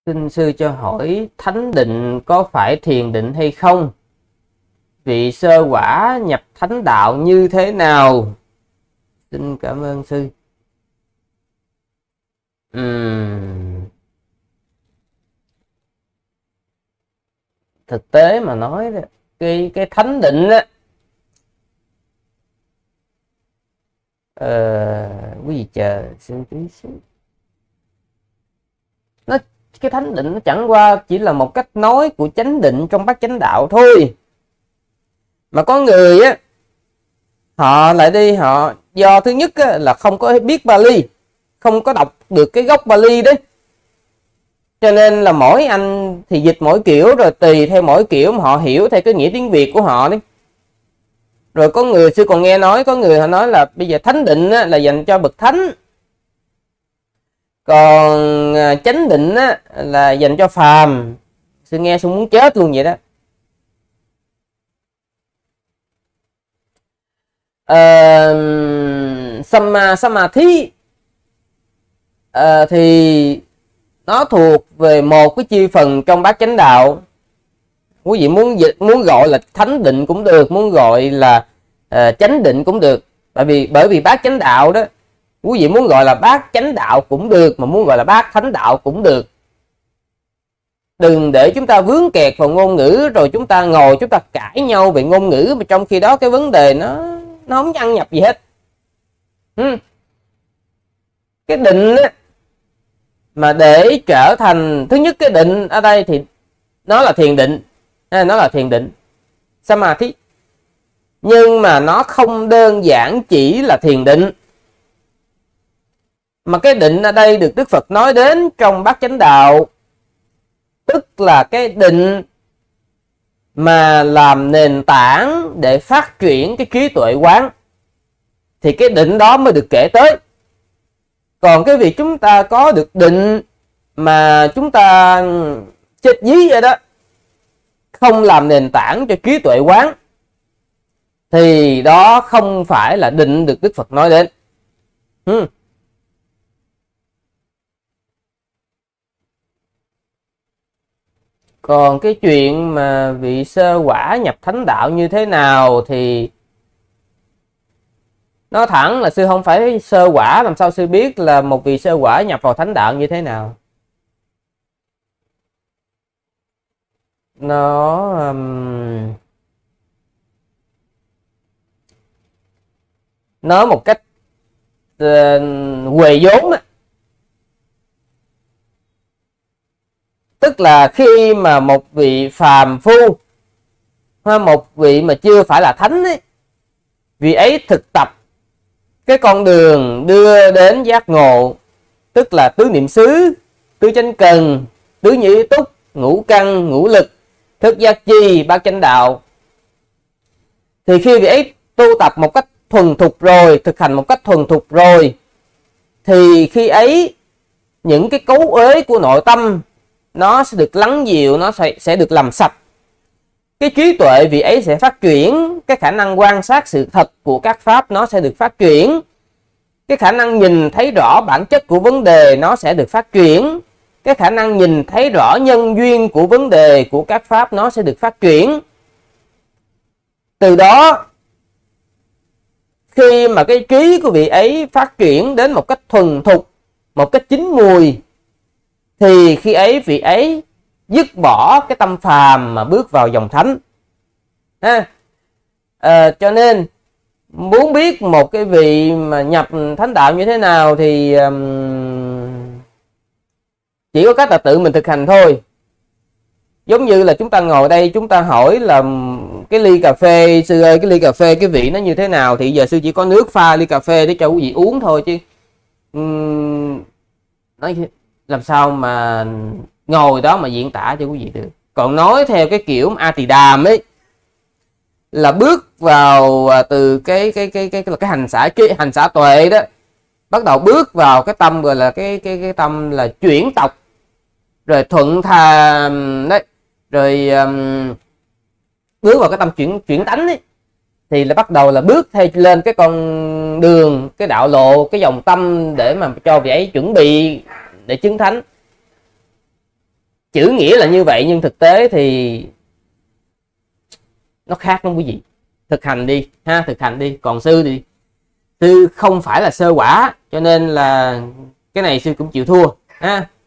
Xin sư cho hỏi thánh định có phải thiền định hay không? Vị sơ quả nhập thánh đạo như thế nào? Xin cảm ơn sư. Thực tế mà nói đó, cái thánh định á, quý vị chờ sư tí xíu. Cái thánh định nó chẳng qua chỉ là một cách nói của chánh định trong bát chánh đạo thôi. Mà có người á, họ lại đi họ do thứ nhất á, là không có biết Bali, không có đọc được cái gốc Bali đấy, cho nên là mỗi anh thì dịch mỗi kiểu, rồi tùy theo mỗi kiểu mà họ hiểu theo cái nghĩa tiếng Việt của họ đấy. Rồi có người sư còn nghe nói, có người họ nói là bây giờ thánh định á, là dành cho bậc thánh, còn chánh định á, là dành cho phàm. Sư nghe sư muốn chết luôn vậy đó. Samadhi thì nó thuộc về một cái chi phần trong bát chánh đạo. Quý vị muốn gọi là thánh định cũng được, muốn gọi là chánh định cũng được. Bởi vì bát chánh đạo đó, quý vị muốn gọi là bát chánh đạo cũng được, mà muốn gọi là bát thánh đạo cũng được. Đừng để chúng ta vướng kẹt vào ngôn ngữ, rồi chúng ta ngồi chúng ta cãi nhau về ngôn ngữ, mà trong khi đó cái vấn đề nó không ăn nhập gì hết. Cái định á, mà để trở thành, thứ nhất cái định ở đây thì nó là thiền định, nó là thiền định Samadhi, nhưng mà nó không đơn giản chỉ là thiền định, mà cái định ở đây được Đức Phật nói đến trong bát chánh đạo, tức là cái định mà làm nền tảng để phát triển cái trí tuệ quán, thì cái định đó mới được kể tới. Còn cái việc chúng ta có được định mà chúng ta chết dí vậy đó, không làm nền tảng cho trí tuệ quán, thì đó không phải là định được Đức Phật nói đến. Còn cái chuyện mà vị sơ quả nhập thánh đạo như thế nào thì nói thẳng là sư không phải sơ quả, làm sao sư biết là một vị sơ quả nhập vào thánh đạo như thế nào. Nó nói một cách huề vốn á, tức là khi mà một vị phàm phu hay một vị mà chưa phải là thánh ấy, vị ấy thực tập cái con đường đưa đến giác ngộ, tức là tứ niệm xứ, tứ chánh cần, tứ nhị túc, ngũ căn, ngũ lực, thức giác chi, bát chánh đạo, thì khi vị ấy tu tập một cách thuần thục rồi, thực hành một cách thuần thục rồi, thì khi ấy những cái cấu uế của nội tâm nó sẽ được lắng dịu, nó sẽ được làm sạch. Cái trí tuệ vị ấy sẽ phát triển, cái khả năng quan sát sự thật của các pháp nó sẽ được phát triển, cái khả năng nhìn thấy rõ bản chất của vấn đề nó sẽ được phát triển, cái khả năng nhìn thấy rõ nhân duyên của vấn đề của các pháp nó sẽ được phát triển. Từ đó, khi mà cái trí của vị ấy phát triển đến một cách thuần thục, một cách chín mùi, thì khi ấy vị ấy dứt bỏ cái tâm phàm mà bước vào dòng thánh. Cho nên muốn biết một cái vị mà nhập thánh đạo như thế nào thì chỉ có cách là tự mình thực hành thôi. Giống như là chúng ta ngồi đây, chúng ta hỏi là cái ly cà phê, sư ơi cái ly cà phê cái vị nó như thế nào, thì giờ sư chỉ có nước pha ly cà phê để cho quý vị uống thôi, chứ nói làm sao mà ngồi đó mà diễn tả cho quý vị được. Còn nói theo cái kiểu Atidam ấy, là bước vào từ cái hành xả tuệ đó, bắt đầu bước vào cái tâm gọi là cái tâm là chuyển tộc, rồi thuận thàm đấy, rồi bước vào cái tâm chuyển tánh ấy, thì là bắt đầu là bước theo lên cái con đường, cái đạo lộ, cái dòng tâm để mà cho vị ấy chuẩn bị để chứng thánh. chữ nghĩa là như vậy nhưng thực tế thì nó khác lắm quý vị. Thực hành đi ha, thực hành đi. Còn sư thì sư không phải là sơ quả, cho nên là cái này sư cũng chịu thua ha.